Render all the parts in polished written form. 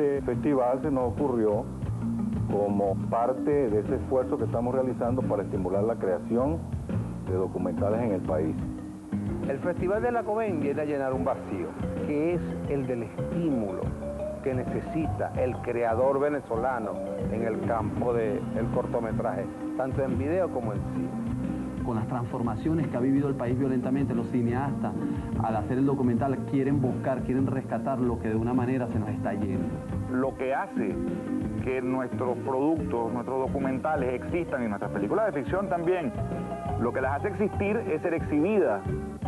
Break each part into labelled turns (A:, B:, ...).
A: Este festival se nos ocurrió como parte de ese esfuerzo que estamos realizando para estimular la creación de documentales en el país.
B: El Festival de la Coven viene a llenar un vacío, que es el del estímulo que necesita el creador venezolano en el campo del cortometraje, tanto en video como en cine.
C: Con las transformaciones que ha vivido el país violentamente, los cineastas, al hacer el documental, quieren buscar, quieren rescatar lo que de una manera se nos está yendo.
D: Lo que hace que nuestros productos, nuestros documentales existan y nuestras películas de ficción también, lo que las hace existir es ser exhibidas.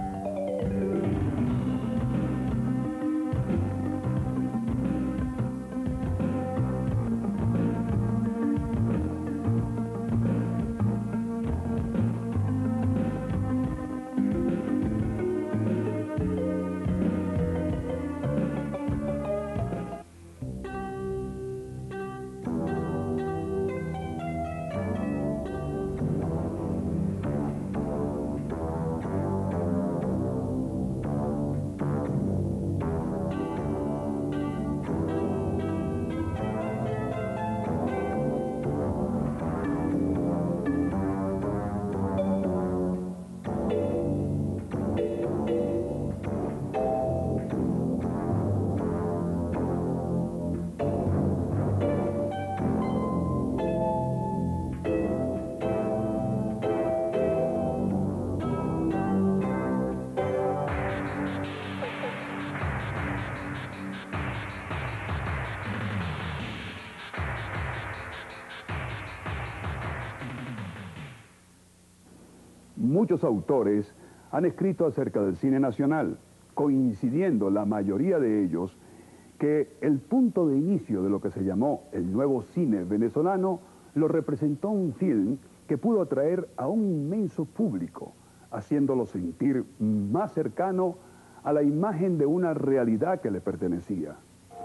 E: Muchos autores han escrito acerca del cine nacional, coincidiendo la mayoría de ellos que el punto de inicio de lo que se llamó el nuevo cine venezolano lo representó un film que pudo atraer a un inmenso público, haciéndolo sentir más cercano a la imagen de una realidad que le pertenecía.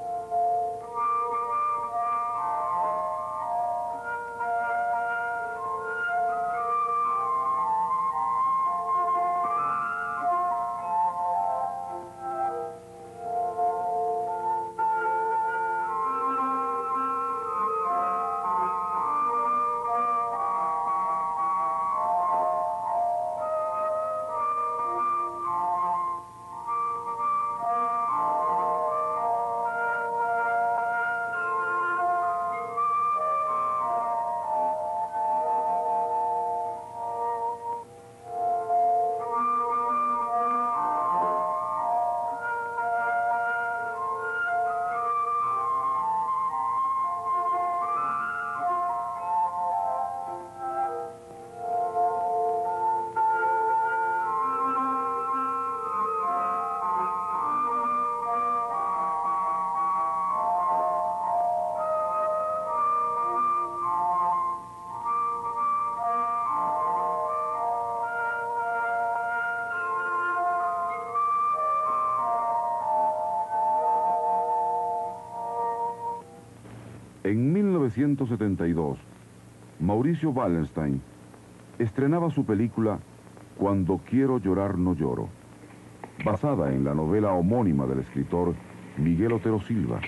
F: En 1972, Mauricio Wallenstein estrenaba su película Cuando quiero llorar no lloro, basada en la novela homónima del escritor Miguel Otero Silva,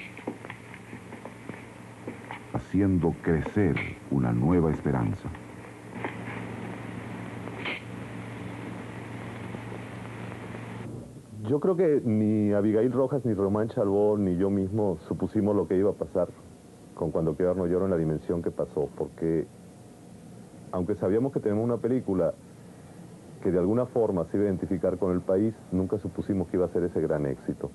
F: haciendo crecer una nueva esperanza.
G: Yo creo que ni Abigail Rojas, ni Román Chalbó, ni yo mismo supusimos lo que iba a pasar con Cuando quiero llorar no lloro en la dimensión que pasó, porque aunque sabíamos que tenemos una película que de alguna forma se iba a identificar con el país, nunca supusimos que iba a ser ese gran éxito.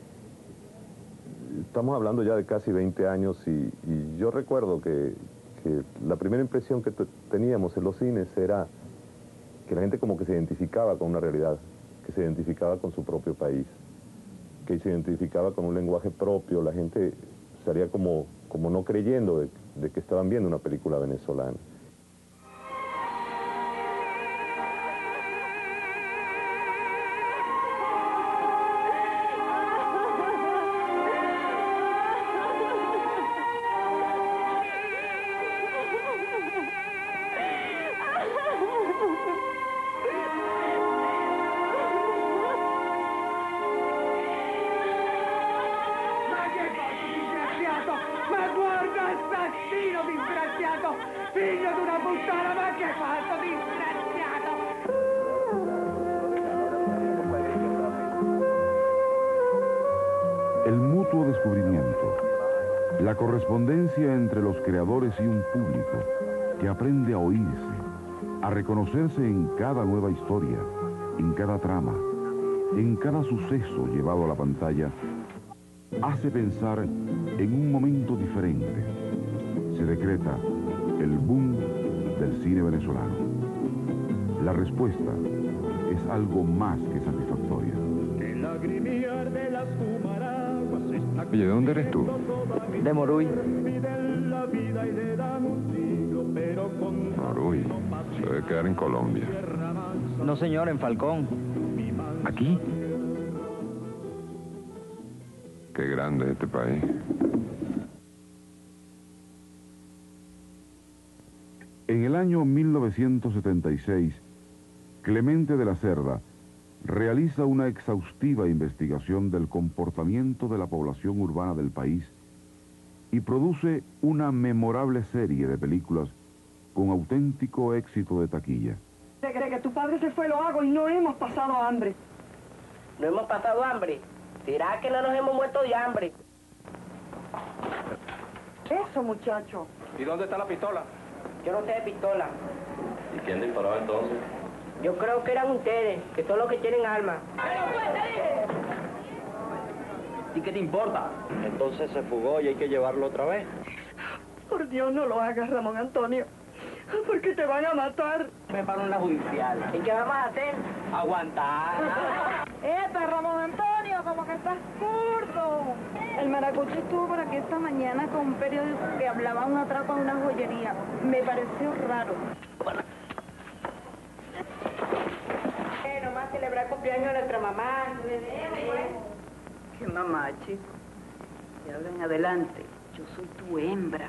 G: Estamos hablando ya de casi 20 años y yo recuerdo que la primera impresión que teníamos en los cines era que la gente como que se identificaba con una realidad, que se identificaba con su propio país, que se identificaba con un lenguaje propio, la gente estaría como no creyendo de que estaban viendo una película venezolana.
H: figlio di una puttana, ma che fatto, disgraziato!
F: El mutuo descubrimiento, la correspondencia entre los creadores y un público que aprende a oírse, a reconocerse en cada nueva historia, en cada trama, en cada suceso llevado a la pantalla, hace pensar en un momento diferente. Se decreta el boom del cine venezolano. La respuesta es algo más que satisfactoria.
I: Oye, ¿de dónde eres tú?
J: De Moruy.
I: Moruy. Se debe quedar en Colombia.
J: No, señor, en Falcón.
I: ¿Aquí? Qué grande es este país.
F: En el año 1976, Clemente de la Cerda realiza una exhaustiva investigación del comportamiento de la población urbana del país y produce una memorable serie de películas con auténtico éxito de taquilla.
K: ¿Te cree que tu padre se fue, lo hago y no hemos pasado hambre?
L: ¿No hemos pasado hambre? ¿Será que no nos hemos muerto de hambre?
K: Eso, muchacho.
B: ¿Y dónde está la pistola?
L: Yo no sé de pistola.
M: ¿Y quién disparaba entonces?
L: Yo creo que eran ustedes, que son los que tienen armas.
J: ¿Y qué te importa? Entonces se fugó y hay que llevarlo otra vez.
K: Por Dios, no lo hagas, Ramón Antonio. Porque te van a matar.
J: Me paro en la judicial.
L: ¿Y qué vamos a hacer?
J: Aguantar.
K: Ramón Antonio, como que estás curdo. El maracucho estuvo por aquí esta mañana con un periódico que hablaba de un atraco en una joyería. Me pareció raro.
L: Nomás celebrar el cumpleaños de nuestra mamá.
K: ¿Qué mamá, chico? De ahora en adelante, yo soy tu hembra.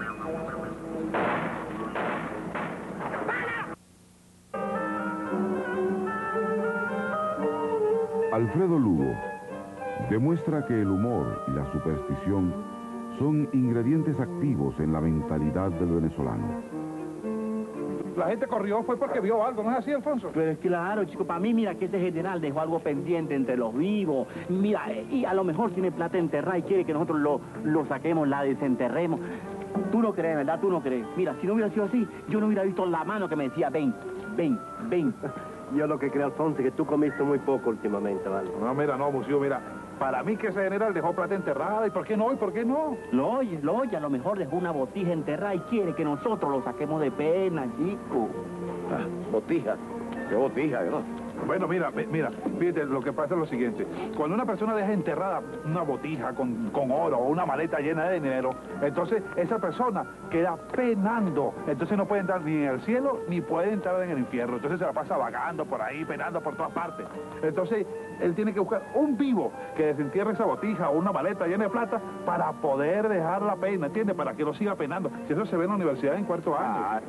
F: Alfredo Lugo demuestra que el humor y la superstición son ingredientes activos en la mentalidad del venezolano.
B: La gente corrió fue porque vio algo, ¿no es así, Alfonso?
J: Pues claro, chico, para mí, mira, que ese general dejó algo pendiente entre los vivos. Mira, y a lo mejor tiene plata enterrada y quiere que nosotros lo saquemos, la desenterremos. Tú no crees, ¿verdad? Tú no crees. Mira, si no hubiera sido así, yo no hubiera visto la mano que me decía, ven, ven, ven.
M: Yo lo que creo, Alfonso, es que tú comiste muy poco últimamente, ¿vale?
B: No, mira, no, Museo, mira. Para mí que ese general dejó plata enterrada, ¿y por qué no? ¿Y por qué no?
J: Lo oye, a lo mejor dejó una botija enterrada y quiere que nosotros lo saquemos de pena, chico.
M: Ah, botija. ¿Qué botija, no?
B: Bueno, mira, fíjate, lo que pasa es lo siguiente. Cuando una persona deja enterrada una botija con oro o una maleta llena de dinero, entonces esa persona queda penando. Entonces no puede entrar ni en el cielo ni puede entrar en el infierno. Entonces se la pasa vagando por ahí, penando por todas partes. Entonces él tiene que buscar un vivo que desentierre esa botija o una maleta llena de plata para poder dejar la pena, ¿entiendes? Para que no siga penando. Si eso se ve en la universidad en cuarto año.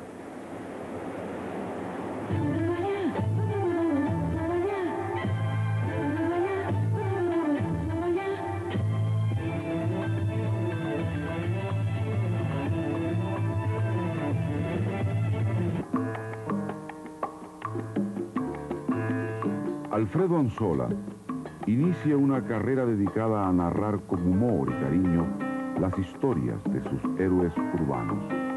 F: Alfredo Anzola inicia una carrera dedicada a narrar con humor y cariño las historias de sus héroes urbanos.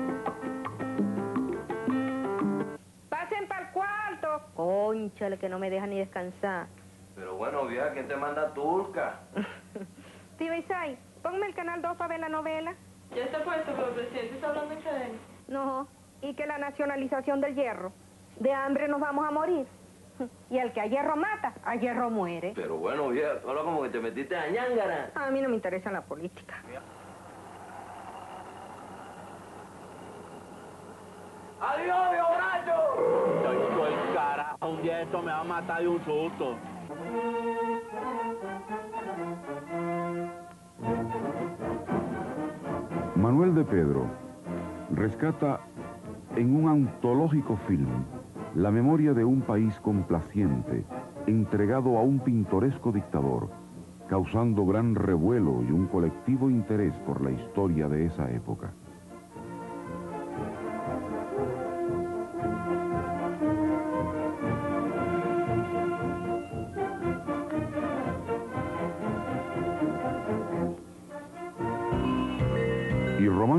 L: ¡Pasen para el cuarto! Cónchale, que no me deja ni descansar.
M: Pero bueno, vieja, ¿quién te manda turca?
L: Tío Isai, ponme el canal 2 para ver la novela.
N: Ya está puesto, pero el presidente está hablando en cadena.
L: No, y que la nacionalización del hierro. De hambre nos vamos a morir. Y el que a hierro mata, a hierro muere.
M: Pero bueno, vieja, tú hablas como que te metiste a ñángara.
L: A mí no me interesa la política.
J: ¡Adiós, viejo borracho! Yo el carajo, un día esto me va a matar de un susto.
F: Manuel de Pedro rescata en un antológico film la memoria de un país complaciente, entregado a un pintoresco dictador, causando gran revuelo y un colectivo interés por la historia de esa época.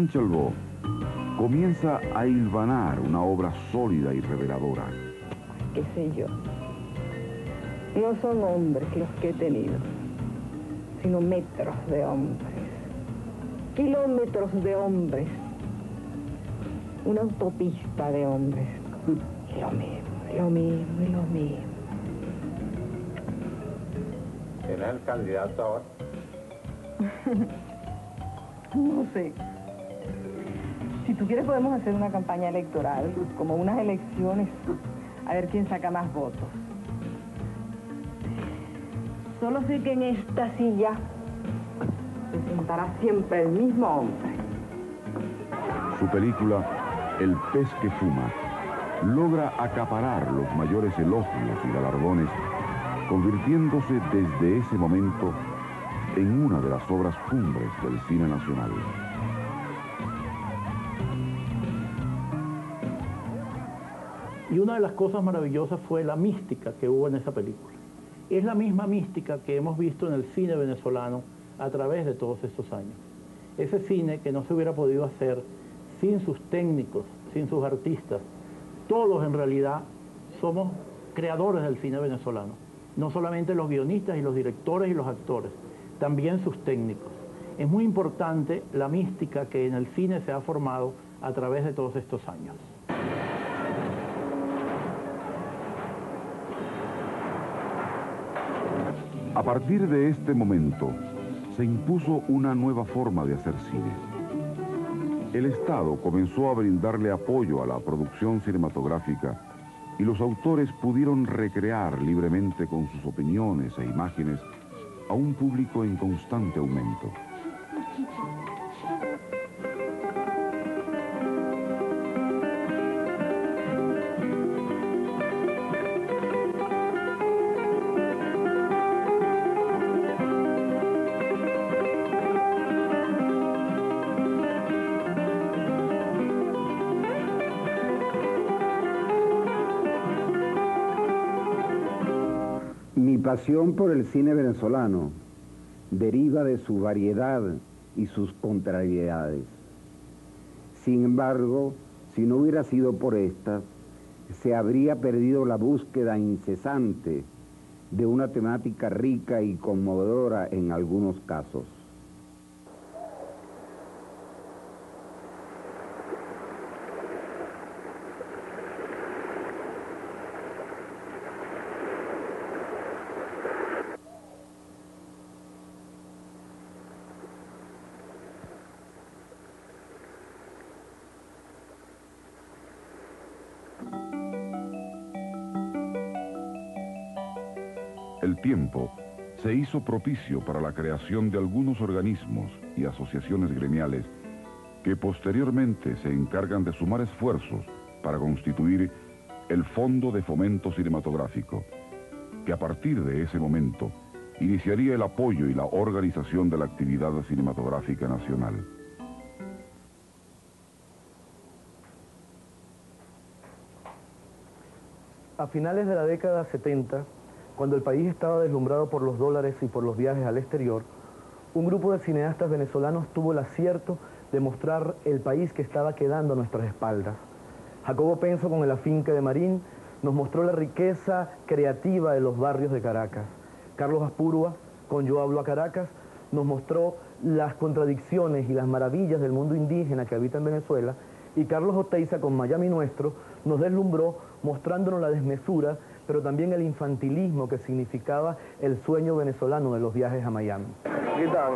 F: Joan Chelbó comienza a hilvanar una obra sólida y reveladora.
O: Qué sé yo, no son hombres los que he tenido, sino metros de hombres, kilómetros de hombres, una autopista de hombres, lo mismo, lo mismo y lo mismo.
B: ¿Quién es el candidato ahora?
O: No sé. Si tú quieres podemos hacer una campaña electoral, como unas elecciones, a ver quién saca más votos. Solo sé que en esta silla se sentará siempre el mismo hombre.
F: Su película, El pez que fuma, logra acaparar los mayores elogios y galardones, convirtiéndose desde ese momento en una de las obras cumbres del cine nacional.
P: Y una de las cosas maravillosas fue la mística que hubo en esa película. Es la misma mística que hemos visto en el cine venezolano a través de todos estos años. Ese cine que no se hubiera podido hacer sin sus técnicos, sin sus artistas. Todos en realidad somos creadores del cine venezolano. No solamente los guionistas y los directores y los actores, también sus técnicos. Es muy importante la mística que en el cine se ha formado a través de todos estos años.
F: A partir de este momento, se impuso una nueva forma de hacer cine. El Estado comenzó a brindarle apoyo a la producción cinematográfica y los autores pudieron recrear libremente con sus opiniones e imágenes a un público en constante aumento.
Q: Mi pasión por el cine venezolano deriva de su variedad y sus contrariedades. Sin embargo, si no hubiera sido por estas, se habría perdido la búsqueda incesante de una temática rica y conmovedora en algunos casos.
F: El tiempo se hizo propicio para la creación de algunos organismos y asociaciones gremiales que posteriormente se encargan de sumar esfuerzos para constituir el Fondo de Fomento Cinematográfico, que a partir de ese momento iniciaría el apoyo y la organización de la actividad cinematográfica nacional.
R: A finales de la década 70, cuando el país estaba deslumbrado por los dólares y por los viajes al exterior, un grupo de cineastas venezolanos tuvo el acierto de mostrar el país que estaba quedando a nuestras espaldas. Jacobo Penso, con El afinque de Marín, nos mostró la riqueza creativa de los barrios de Caracas. Carlos Aspurua, con Yo hablo a Caracas, nos mostró las contradicciones y las maravillas del mundo indígena que habita en Venezuela, y Carlos Oteiza, con Miami Nuestro, nos deslumbró mostrándonos la desmesura, pero también el infantilismo que significaba el sueño venezolano de los viajes a Miami.
B: ¿Qué tal?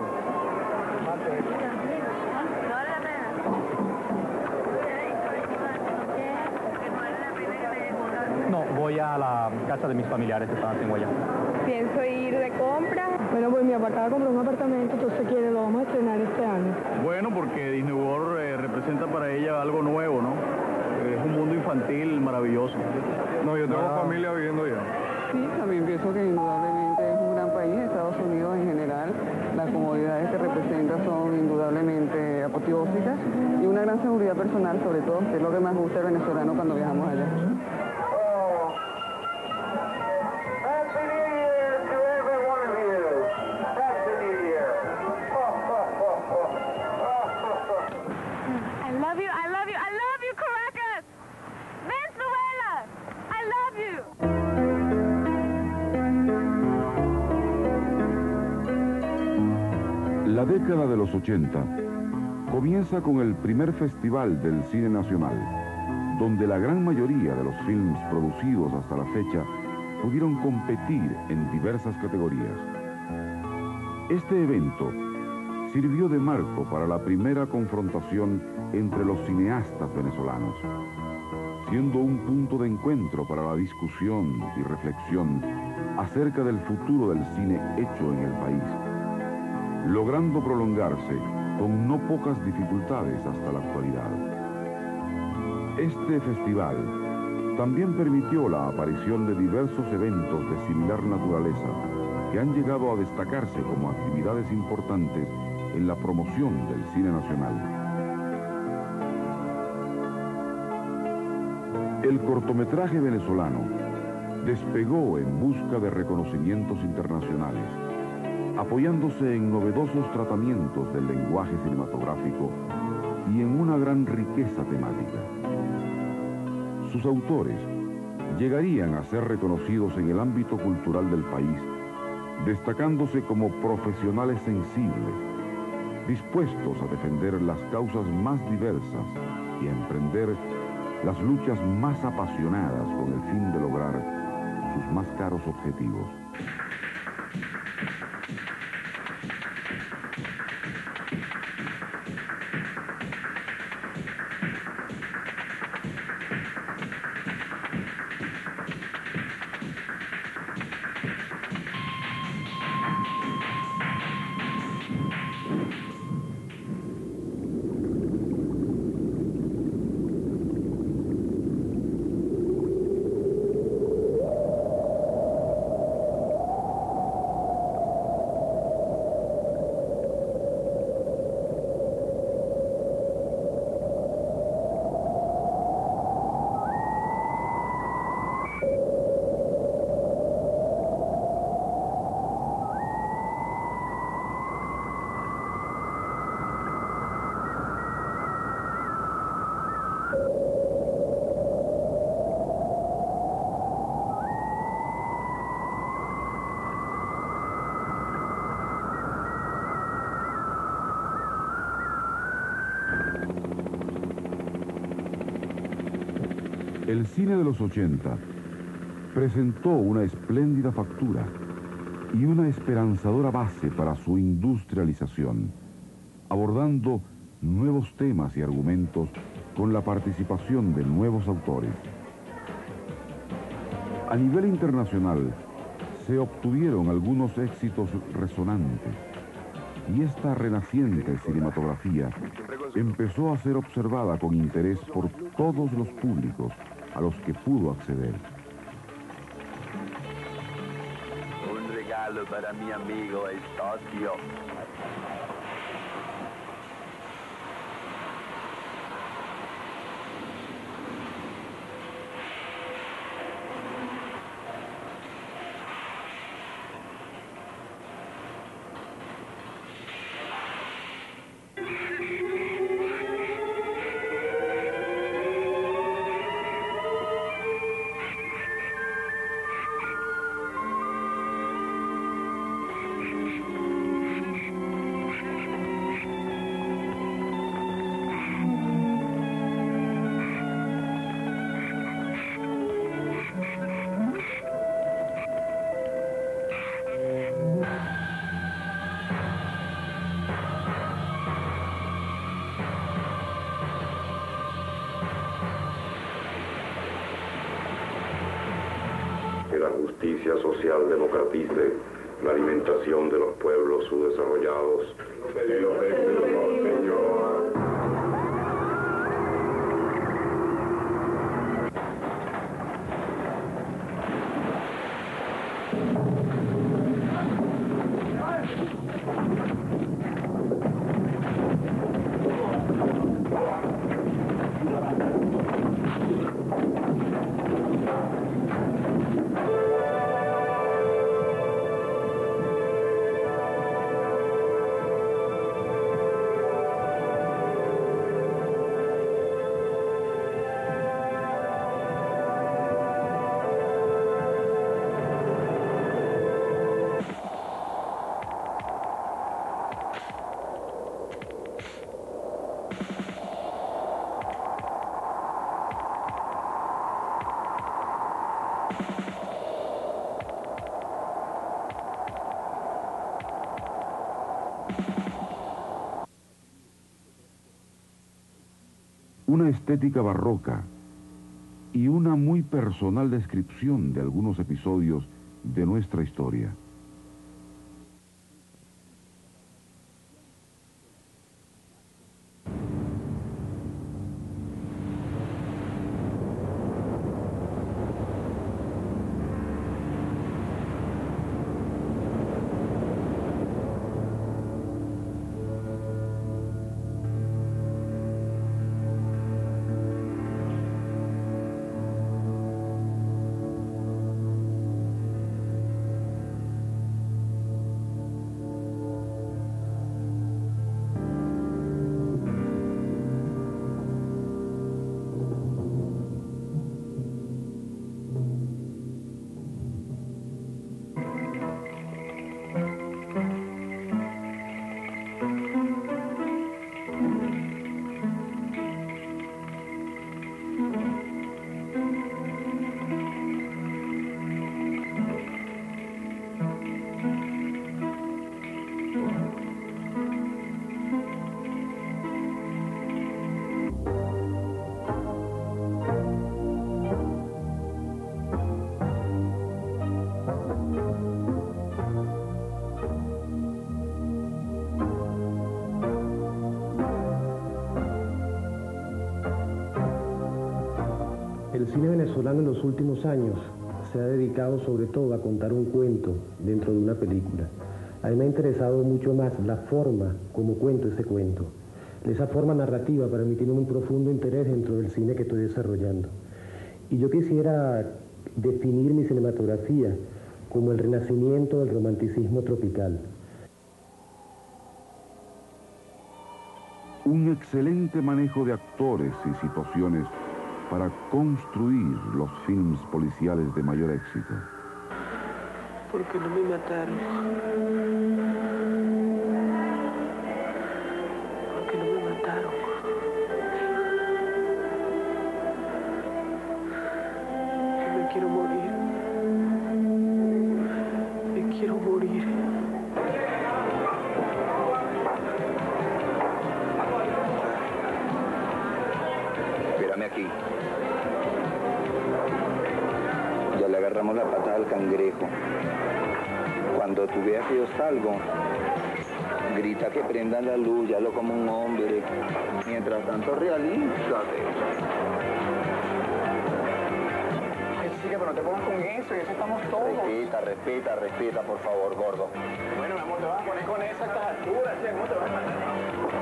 S: No, voy a la casa de mis familiares que están en Guayana.
K: Pienso ir de compra. Bueno, pues mi papá acaba de comprar un apartamento, entonces lo vamos a estrenar este año.
T: Bueno, porque Disney World representa para ella algo nuevo, ¿no? Es un mundo infantil maravilloso.
I: No, yo tengo familia viviendo allá.
U: Sí, también pienso que indudablemente es un gran país, Estados Unidos en general. Las comodidades que representa son indudablemente apoteósicas y una gran seguridad personal, sobre todo, que es lo que más gusta al venezolano cuando viajamos allá.
F: década de los 80 comienza con el primer festival del cine nacional, donde la gran mayoría de los films producidos hasta la fecha pudieron competir en diversas categorías. Este evento sirvió de marco para la primera confrontación entre los cineastas venezolanos, siendo un punto de encuentro para la discusión y reflexión acerca del futuro del cine hecho en el país, logrando prolongarse con no pocas dificultades hasta la actualidad. Este festival también permitió la aparición de diversos eventos de similar naturaleza que han llegado a destacarse como actividades importantes en la promoción del cine nacional. El cortometraje venezolano despegó en busca de reconocimientos internacionales, apoyándose en novedosos tratamientos del lenguaje cinematográfico y en una gran riqueza temática. Sus autores llegarían a ser reconocidos en el ámbito cultural del país, destacándose como profesionales sensibles, dispuestos a defender las causas más diversas y a emprender las luchas más apasionadas con el fin de lograr sus más caros objetivos. El cine de los 80 presentó una espléndida factura y una esperanzadora base para su industrialización, abordando nuevos temas y argumentos con la participación de nuevos autores. A nivel internacional se obtuvieron algunos éxitos resonantes y esta renaciente cinematografía empezó a ser observada con interés por todos los públicos a los que pudo acceder.
A: Un regalo para mi amigo Eustaquio.
V: Que la justicia social democratice la alimentación de los pueblos subdesarrollados.
F: una estética barroca y una muy personal descripción de algunos episodios de nuestra historia.
R: El cine venezolano en los últimos años se ha dedicado sobre todo a contar un cuento dentro de una película. A mí me ha interesado mucho más la forma como cuento ese cuento. Esa forma narrativa para mí tiene un profundo interés dentro del cine que estoy desarrollando. Y yo quisiera definir mi cinematografía como el renacimiento del romanticismo tropical.
F: Un excelente manejo de actores y situaciones para construir los films policiales de mayor éxito.
C: ¿Por qué no me mataron? ¿Por qué no me mataron? Yo me quiero morir. Me quiero morir.
B: Espérame aquí. Ya le agarramos la pata al cangrejo. Cuando tú veas que yo salgo, grita que prendan la luz, ya lo como un hombre. Mientras tanto, realízate.
H: Sí, pero no te pongas con eso, y eso estamos todos.
B: Respeta, por favor, gordo.
H: Bueno, mi amor, te vas a poner con eso a estas alturas, ¿sí? ¿Cómo te vas a matar?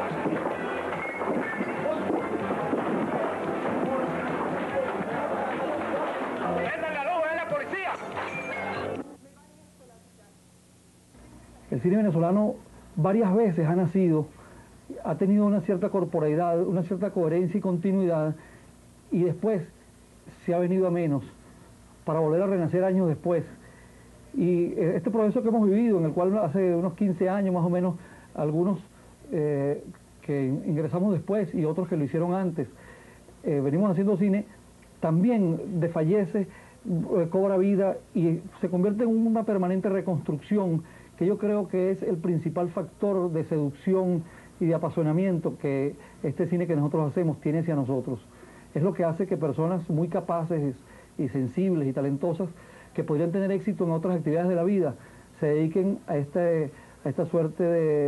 D: El cine venezolano varias veces ha nacido, ha tenido una cierta corporeidad, una cierta coherencia y continuidad, y después se ha venido a menos, para volver a renacer años después. Y este proceso que hemos vivido, en el cual hace unos 15 años más o menos, algunos que ingresamos después y otros que lo hicieron antes, venimos haciendo cine, también desfallece, cobra vida y se convierte en una permanente reconstrucción, que yo creo que es el principal factor de seducción y de apasionamiento que este cine que nosotros hacemos tiene hacia nosotros. Es lo que hace que personas muy capaces y sensibles y talentosas, que podrían tener éxito en otras actividades de la vida, se dediquen a esta suerte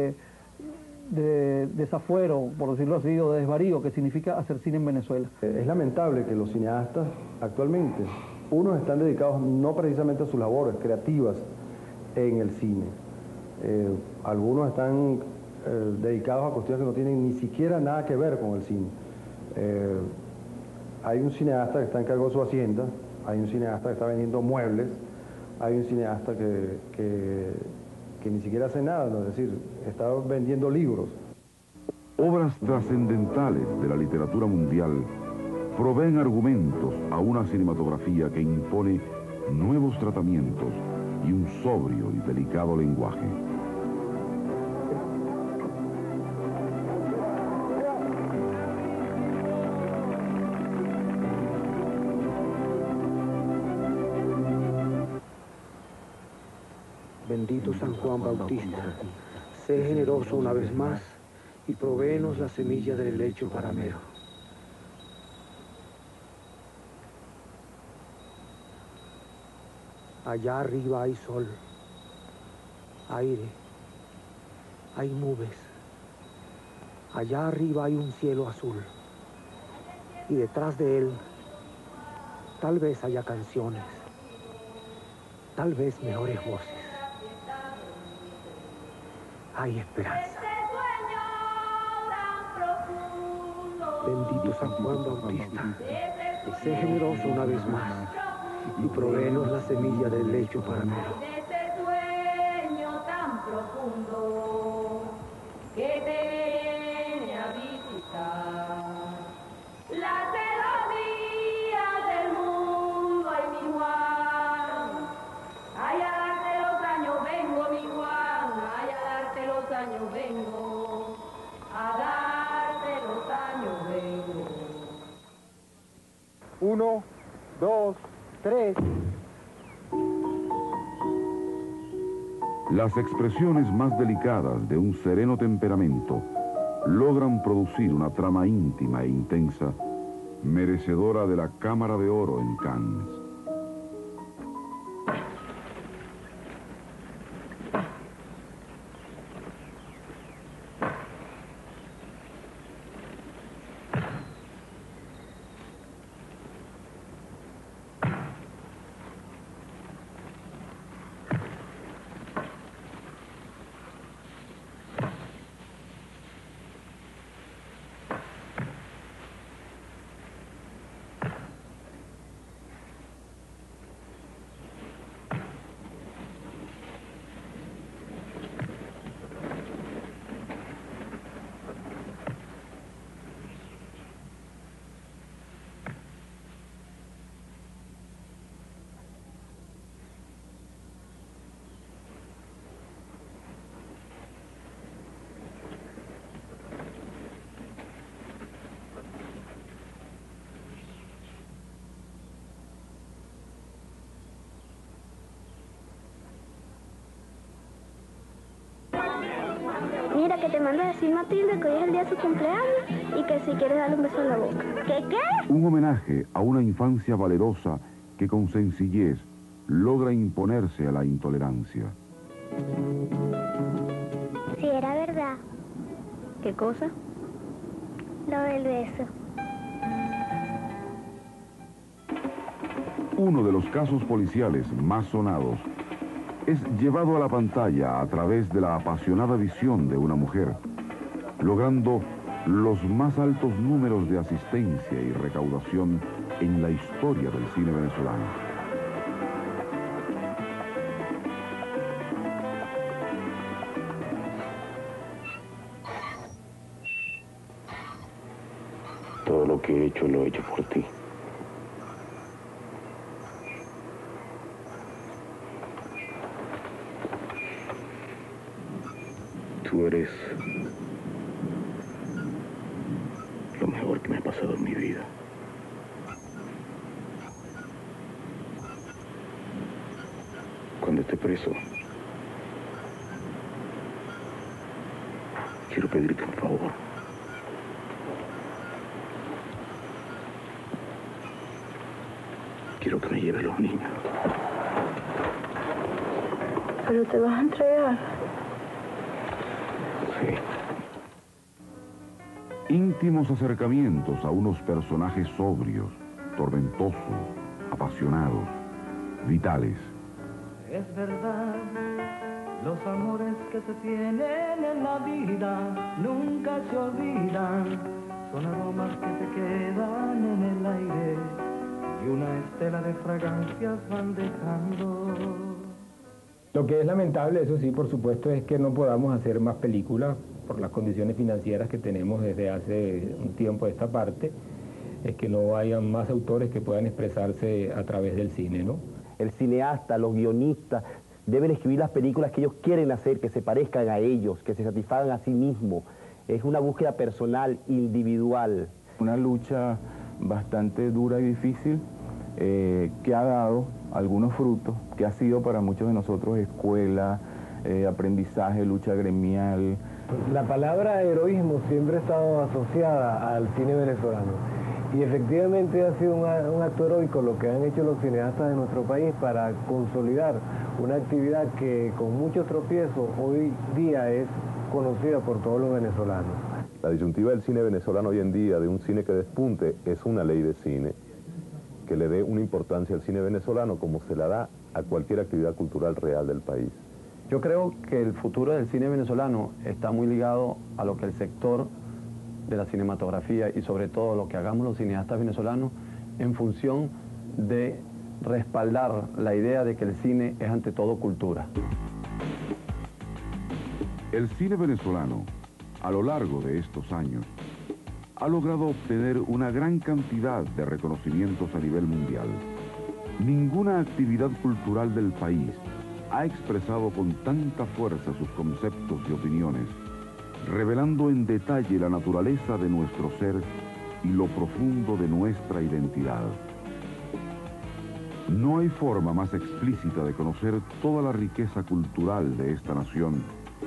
D: de desafuero, por decirlo así, o de desvarío, que significa hacer cine en Venezuela.
R: Es lamentable que los cineastas actualmente, unos están dedicados no precisamente a sus labores creativas en el cine. Algunos están dedicados a cuestiones que no tienen ni siquiera nada que ver con el cine. Hay un cineasta que está en cargo de su hacienda, hay un cineasta que está vendiendo muebles, hay un cineasta que ni siquiera hace nada, ¿no? Es decir, está vendiendo libros.
F: Obras trascendentales de la literatura mundial proveen argumentos a una cinematografía que impone nuevos tratamientos y un sobrio y delicado lenguaje.
W: Bendito San Juan Bautista, sé generoso una vez más y provéenos la semilla del helecho paramero. Allá arriba hay sol, aire, hay nubes. Allá arriba hay un cielo azul. Y detrás de él, tal vez haya canciones, tal vez mejores voces. Hay esperanza. Bendito San Juan Bautista, sé generoso una vez más y provéenos la semilla del lecho paramelo.
K: Ese sueño tan profundo que te viene a visitar. Las melodías del mundo, ay mi Juan, ay a darte los años vengo, mi Juan, ay a darte los años vengo, a darte los años vengo.
B: 1, 2, 3.
F: Las expresiones más delicadas de un sereno temperamento logran producir una trama íntima e intensa, merecedora de la Cámara de Oro en Cannes.
E: Mira, que te mando a decir Matilde que hoy es el día de su cumpleaños y que si quieres darle un beso en la boca. ¿Qué?
F: Un homenaje a una infancia valerosa que con sencillez logra imponerse a la intolerancia.
E: Si era verdad.
L: ¿Qué cosa?
E: Lo del beso.
F: Uno de los casos policiales más sonados es llevado a la pantalla a través de la apasionada visión de una mujer, logrando los más altos números de asistencia y recaudación en la historia del cine venezolano.
V: Todo lo que he hecho lo he hecho por ti. Tú eres lo mejor que me ha pasado en mi vida. Cuando esté preso, quiero pedirte un favor. Quiero que me lleves los niños.
E: ¿Pero te vas a entregar?
F: Íntimos acercamientos a unos personajes sobrios, tormentosos, apasionados, vitales.
G: Es verdad, los amores que se tienen en la vida nunca se olvidan. Son aromas que se quedan en el aire y una estela de fragancias van dejando.
N: Lo que es lamentable, eso sí, por supuesto, es que no podamos hacer más películas por las condiciones financieras que tenemos desde hace un tiempo a esta parte, es que no hayan más autores que puedan expresarse a través del cine, ¿no?
M: El cineasta, los guionistas, deben escribir las películas que ellos quieren hacer, que se parezcan a ellos, que se satisfagan a sí mismos. Es una búsqueda personal, individual.
X: Una lucha bastante dura y difícil que ha dado algunos frutos, que ha sido para muchos de nosotros escuela, aprendizaje, lucha gremial.
R: La palabra heroísmo siempre ha estado asociada al cine venezolano
J: Y efectivamente ha sido un acto heroico lo que han hecho los cineastas de nuestro país para consolidar una actividad que con muchos tropiezos hoy día es conocida por todos los venezolanos.
O: La disyuntiva del cine venezolano hoy en día, de un cine que despunte, es una ley de cine que le dé una importancia al cine venezolano como se la da a cualquier actividad cultural real del país.
P: Yo creo que el futuro del cine venezolano está muy ligado a lo que el sector de la cinematografía y sobre todo lo que hagamos los cineastas venezolanos en función de respaldar la idea de que el cine es ante todo cultura.
F: El cine venezolano, a lo largo de estos años, ha logrado obtener una gran cantidad de reconocimientos a nivel mundial. Ninguna actividad cultural del país ha expresado con tanta fuerza sus conceptos y opiniones, revelando en detalle la naturaleza de nuestro ser y lo profundo de nuestra identidad. No hay forma más explícita de conocer toda la riqueza cultural de esta nación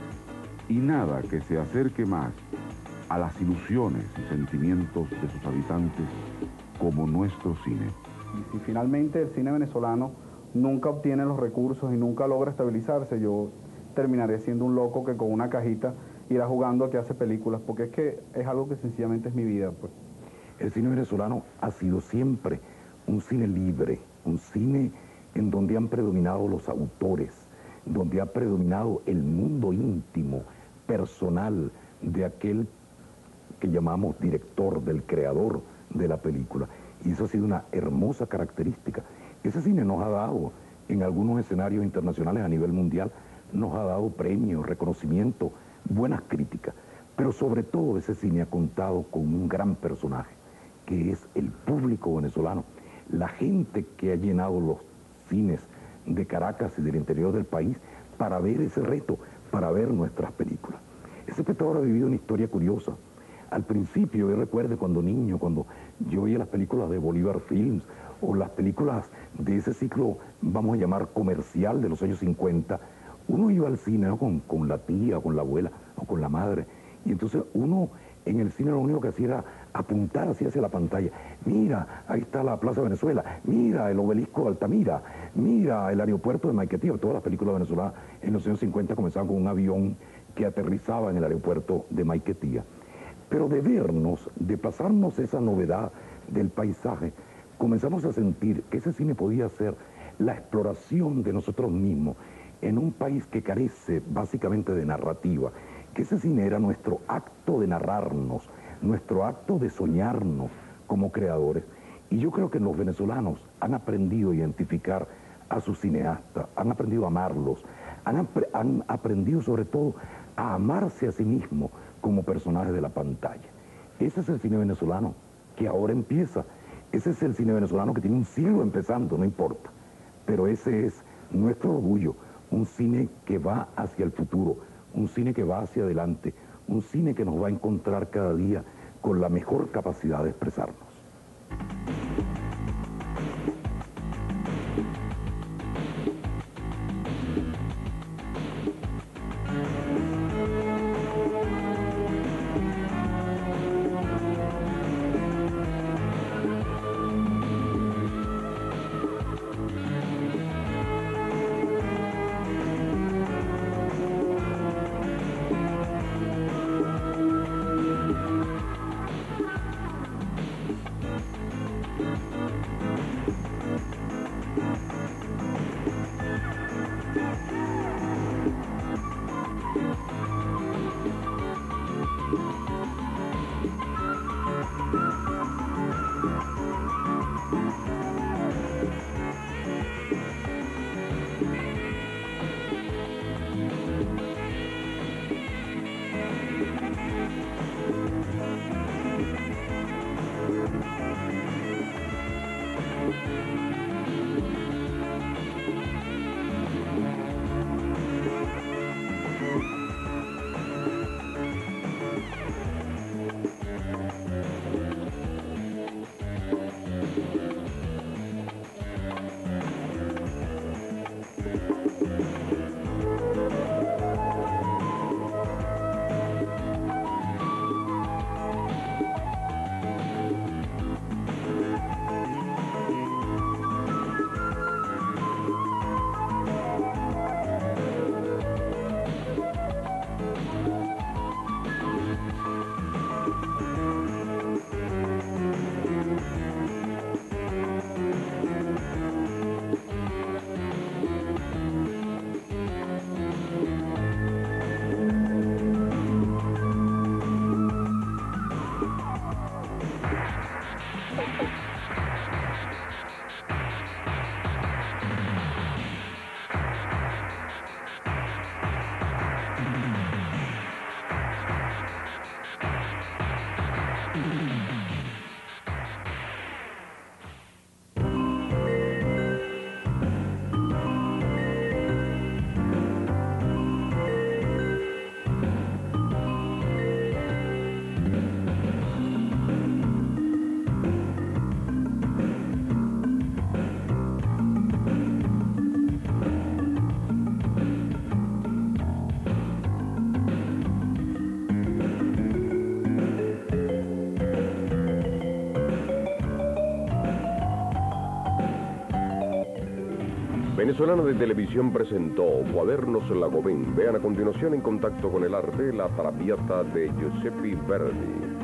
F: y nada que se acerque más a las ilusiones y sentimientos de sus habitantes como nuestro cine.
Q: Y si finalmente el cine venezolano nunca obtiene los recursos y nunca logra estabilizarse, yo terminaré siendo un loco que con una cajita irá jugando a que hace películas, porque es que es algo que sencillamente es mi vida, pues.
Y: El cine venezolano ha sido siempre un cine libre, un cine en donde han predominado los autores, donde ha predominado el mundo íntimo, personal, de aquel que llamamos director, del creador de la película. Y eso ha sido una hermosa característica. Ese cine nos ha dado, en algunos escenarios internacionales a nivel mundial, nos ha dado premios, reconocimiento, buenas críticas. Pero sobre todo ese cine ha contado con un gran personaje, que es el público venezolano. La gente que ha llenado los cines de Caracas y del interior del país para ver ese reto, para ver nuestras películas. Ese espectador ha vivido una historia curiosa. Al principio, yo recuerdo cuando niño, cuando yo veía las películas de Bolívar Films o las películas de ese ciclo, vamos a llamar comercial, de los años 50, uno iba al cine, ¿no?, con la tía, con la abuela o con la madre, y entonces uno en el cine lo único que hacía era apuntar así hacia la pantalla. Mira, ahí está la Plaza Venezuela, mira el obelisco de Altamira, mira el aeropuerto de Maiquetía. Todas las películas venezolanas en los años 50 comenzaban con un avión que aterrizaba en el aeropuerto de Maiquetía. Pero de vernos, de pasarnos esa novedad del paisaje, comenzamos a sentir que ese cine podía ser la exploración de nosotros mismos en un país que carece básicamente de narrativa, que ese cine era nuestro acto de narrarnos, nuestro acto de soñarnos como creadores. Y yo creo que los venezolanos han aprendido a identificar a sus cineastas, han aprendido a amarlos, han aprendido sobre todo a amarse a sí mismos como personajes de la pantalla. Ese es el cine venezolano que ahora empieza. Ese es el cine venezolano que tiene un siglo empezando, no importa. Pero ese es nuestro orgullo, un cine que va hacia el futuro, un cine que va hacia adelante, un cine que nos va a encontrar cada día con la mejor capacidad de expresarnos.
A: Venezolana de Televisión presentó Cuadernos Lagobin. Vean a continuación En contacto con el arte, La Traviata de Giuseppe Verdi.